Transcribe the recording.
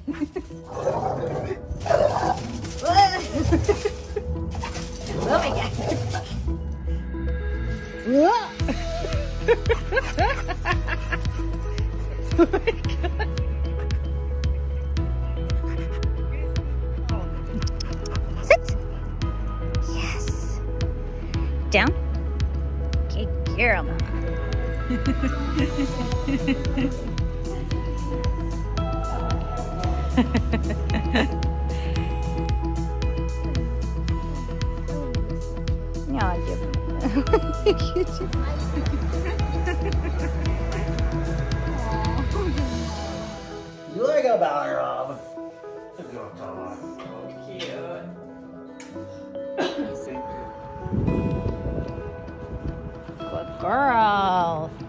Oh my god. Oh my god. Sit. Yes. Down. Good girl, Mama. Yeah, You like about her, Rob? Good dog. cute. Good girl.